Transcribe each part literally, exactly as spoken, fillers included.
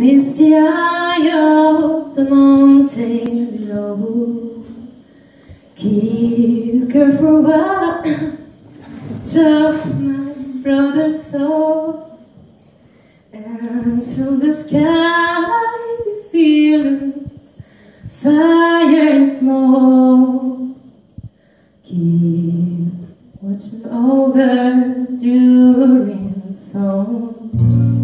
reach the eye of the mountain below. Keep careful watch of my brother's soul, and till the sky be feelings, fire and smoke. Keep watching over during songs.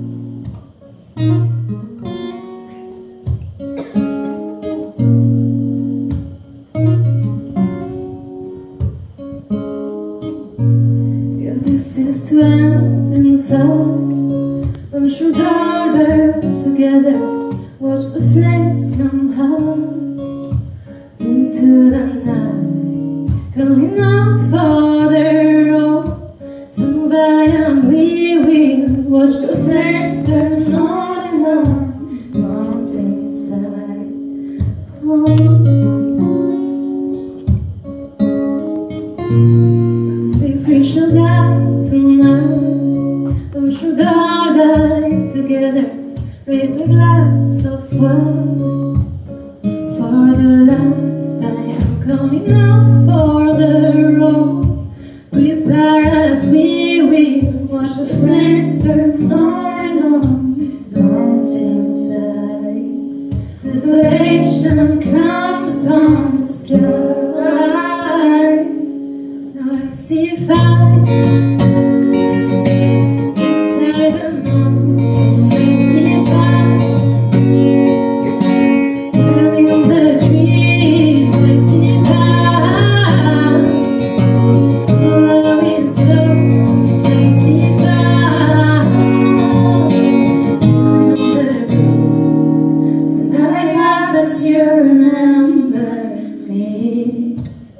If this is to end in fact, then should all burn together. Watch the flames come high into the night, calling out for the road. Stand by and we will watch the flames turn on and on the mountainside. Oh. If we shall die tonight, or should all die together, raise a glass of wine for the last. I am coming out for the road. Prepare as we will watch the flames turn on and on the mountainside. Desolation comes upon the sky. Now I see fire inside the mountain. I see fire burning the trees. I see fire blowing souls. I see fire in the breeze, and I hope that you remember me.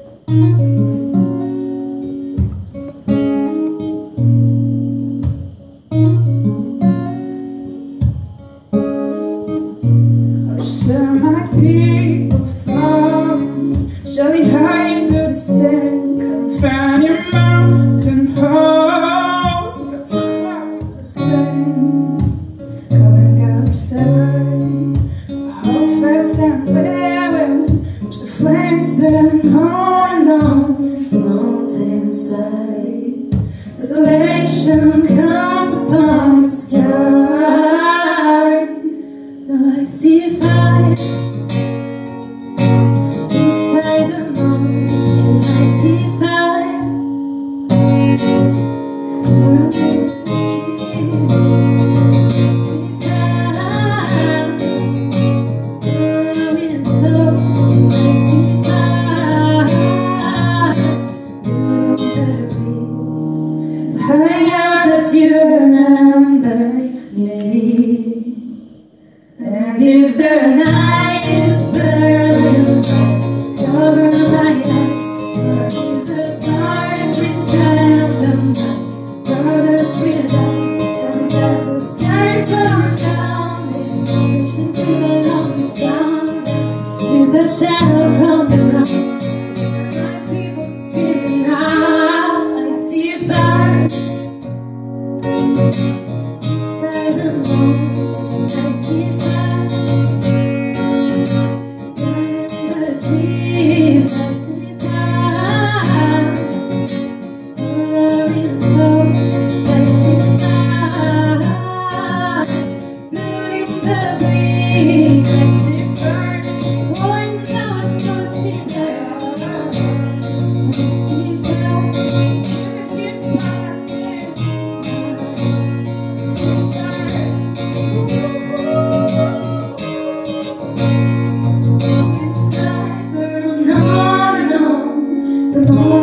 There might be a flowing, shall we hide into the sand? Come find your mountain halls, let's cross the flame. Coming out of flame, how fast and where will watch the flames turn on and on the mountainside. Desolation comes upon the sky. Now I see fire inside the mountain. I see fire burning. I see fire burning souls. I see fire burning the breeze. I hope that you remember me. And if the night is burning, cover my eyes. Or if the dark returns and my brothers will die, and as the skies come down, it's oceans will long down, with the shadow coming up, my people screaming out. I see fire inside the mountains. I see fire. The